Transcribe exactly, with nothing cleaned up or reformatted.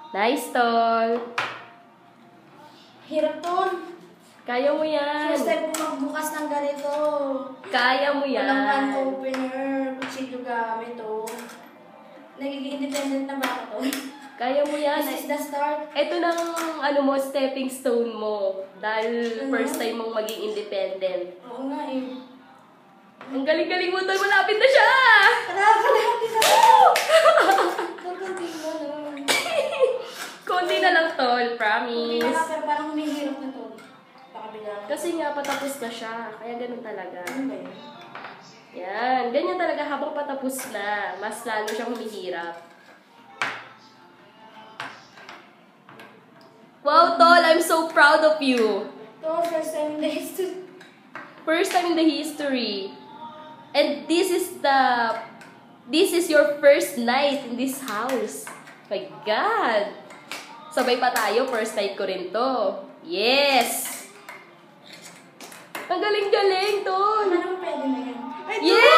Nice, Tol. Hirap, Tol. Kaya mo yan. First time ko magbukas ng ganito. Kaya mo yan. Walang can opener. Kutsilyo gamit, oh. Nagiging independent na ba ako, Tol? Kaya mo yan. This is the start. Ito nang ano mo, stepping stone mo. Dahil Ano? first time mong maging independent. Oo nga, eh. Ang galing-galing mo, Tol. Malapit na siya! Nakakalahatin na ako! Kakunti mo, no? Konti na lang, Tol. Hindi na Promise. nga, pero parang humihirap na, Tol. Pakabila. Kasi nga, patapos na siya. Kaya ganun talaga. Ano ba yun? Yan. Ganyan talaga habang patapos na. Mas lalo siyang humihirap. Wow, Tol. I'm so proud of you. Tol, first time in the history. First time in the history. And this is the... This is your first night in this house. My God. Sabay pa tayo. First night ko rin to. Yes! Ang galing-galing, Tol. Ano naman pwede na yan? Ay, Tol! Yes!